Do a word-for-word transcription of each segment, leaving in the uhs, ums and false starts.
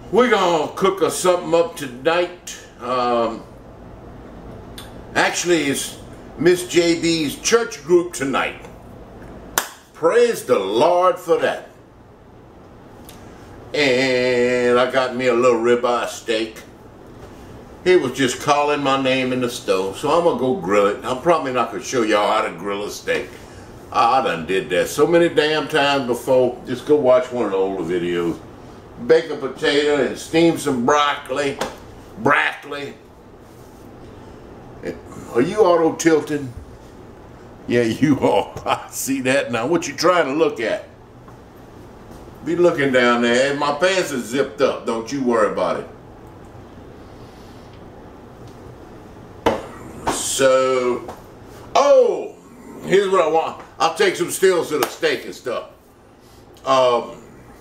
We're gonna cook us something up tonight. Um, actually, it's Miss J B's church group tonight. Praise the Lord for that. And I got me a little ribeye steak. He was just calling my name in the stove, so I'm gonna go grill it. I'm probably not gonna show y'all how to grill a steak. I done did that so many damn times before. Just go watch one of the older videos. Bake a potato and steam some broccoli. Broccoli. Are you auto tilting? Yeah, you are. I see that now. What you trying to look at? Be looking down there. My pants are zipped up. Don't you worry about it. So, oh, here's what I want. I'll take some stills of the steak and stuff. Um,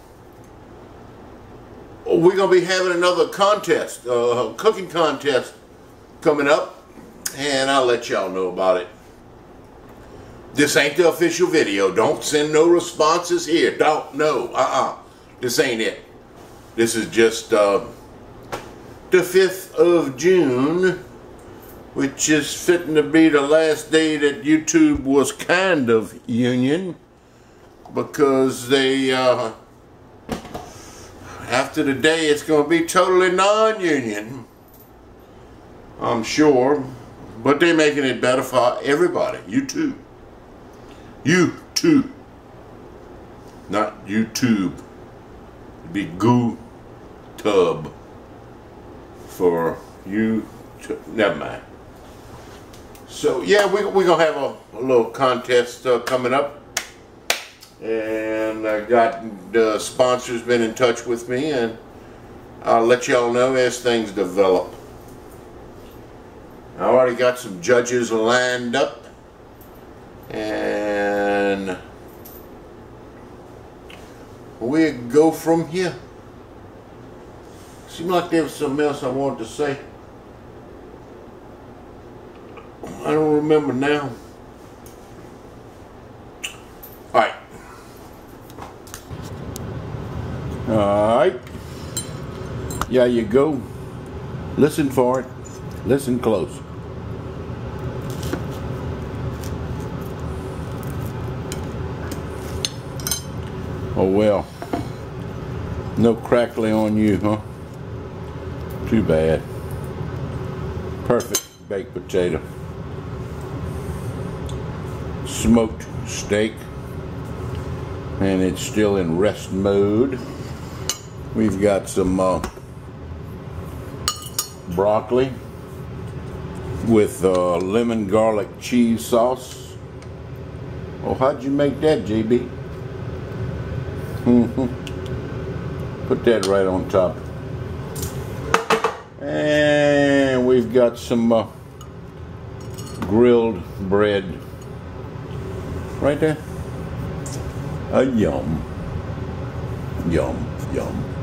we're going to be having another contest, uh, cooking contest coming up, and I'll let y'all know about it. This ain't the official video. Don't send no responses here. Don't, no, uh-uh. This ain't it. This is just uh, the fifth of June, which is fitting to be the last day that YouTube was kind of union, because they, uh, after the day, it's going to be totally non-union, I'm sure, but they're making it better for everybody. You too. You too. Not YouTube. It'd be goo tub for you. Never mind. So yeah, we, we're going to have a, a little contest uh, coming up. And I got the sponsors been in touch with me, and I'll let y'all know as things develop. I already got some judges lined up, and we'll go from here. Seemed like there was something else I wanted to say. I don't remember now. Alright. Alright. Yeah, you go. Listen for it. Listen close. Oh well. No crackly on you, huh? Too bad. Perfect baked potato. Smoked steak. And it's still in rest mode. We've got some uh, broccoli with uh, lemon garlic cheese sauce. Oh, how'd you make that, J B? Mm-hmm. Put that right on top. And we've got some uh, grilled bread right there. A yum. Yum, yum.